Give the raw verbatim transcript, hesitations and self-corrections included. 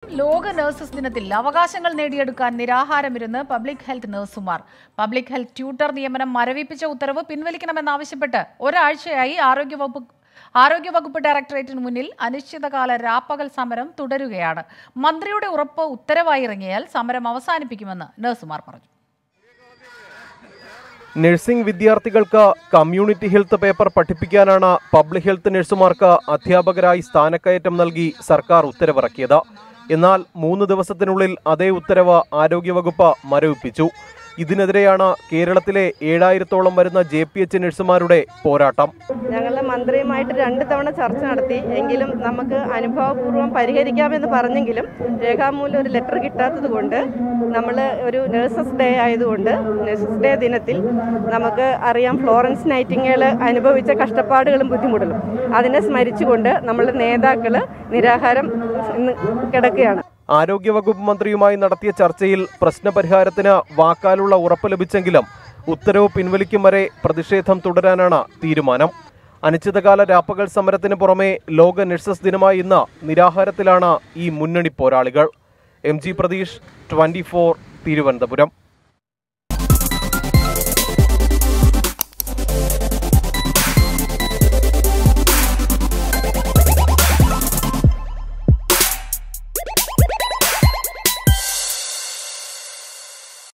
ലോക നഴ്സസ് ദിനത്തിൽ അവകാശങ്ങൾ നേടിയെടുക്കാൻ നിരാഹാരമിരുന്ന് പബ്ലിക് ഹെൽത്ത് നഴ്സുമാർ. പബ്ലിക് ഹെൽത്ത് ട്യൂട്ടർ നിയമനം മരവിപ്പിച്ച ഉത്തരവ് പിൻവലിക്കണമെന്നാവശ്യപ്പെട്ട് ഒരാഴ്ചയായി ആരോഗ്യവകുപ്പ് ആരോഗ്യവകുപ്പ് ഡയറക്ടറേറ്റിന് മുന്നിൽ അനിശ്ചിതകാല രാപ്പകൽ സമരം തുടരുകയാണ്. മന്ത്രിയുടെ ഉറപ്പ് ഉത്തരവായി ഇറങ്ങിയാൽ സമരം അവസാനിപ്പിക്കുമെന്ന് നഴ്സുമാർ പറഞ്ഞു. നഴ്സിംഗ് വിദ്യാർത്ഥികൾക്ക് കമ്മ്യൂണിറ്റി ഹെൽത്ത് പേപ്പർ പഠിപ്പിക്കാനാണ് പബ്ലിക് ഹെൽത്ത് നഴ്സുമാർക്ക് അധ്യാപകരായി സ്ഥാനക്കയറ്റം നൽകി സർക്കാർ ഉത്തരവിറക്കിയത്. എന്നാൽ മൂന്ന് ദിവസത്തിനുള്ളിൽ അതേ ഉത്തരവ് ആരോഗ്യവകുപ്പ് മരവിപ്പിച്ചു. ഇതിനെതിരെയാണ് കേരളത്തിലെ ഏഴായിരത്തോളം വരുന്ന ജെ പി എച്ച് നഴ്സുമാരുടെ പോരാട്ടം. ഞങ്ങളുടെ മന്ത്രിയുമായിട്ട് രണ്ട് തവണ ചർച്ച നടത്തി. എങ്കിലും നമുക്ക് അനുഭവപൂർവ്വം പരിഹരിക്കാമെന്ന് പറഞ്ഞെങ്കിലും രേഖാമൂലം ഒരു ലെറ്റർ കിട്ടാത്തത് കൊണ്ട് നമ്മൾ ഒരു നഴ്സസ് ഡേ ആയതുകൊണ്ട് നഴ്സസ് ഡേ ദിനത്തിൽ നമുക്ക് അറിയാം ഫ്ലോറൻസ് നൈറ്റിംഗേൽ അനുഭവിച്ച കഷ്ടപ്പാടുകളും ബുദ്ധിമുട്ടുകളും അതിനെ സ്മരിച്ചുകൊണ്ട് നമ്മളുടെ നേതാക്കൾ നിരാഹാരം കിടക്കുകയാണ്. ആരോഗ്യവകുപ്പ് മന്ത്രിയുമായി നടത്തിയ ചർച്ചയിൽ പ്രശ്നപരിഹാരത്തിന് വാക്കാലുള്ള ഉറപ്പ് ലഭിച്ചെങ്കിലും ഉത്തരവ് പിൻവലിക്കും വരെ പ്രതിഷേധം തുടരാനാണ് തീരുമാനം. അനിശ്ചിതകാല രാപ്പകൽ സമരത്തിന് പുറമെ ലോക നഴ്സസ് ദിനമായി ഇന്ന് നിരാഹാരത്തിലാണ് ഈ മുന്നണി പോരാളികൾ. M G Prateesh, twenty four, Thiruvananthapuram.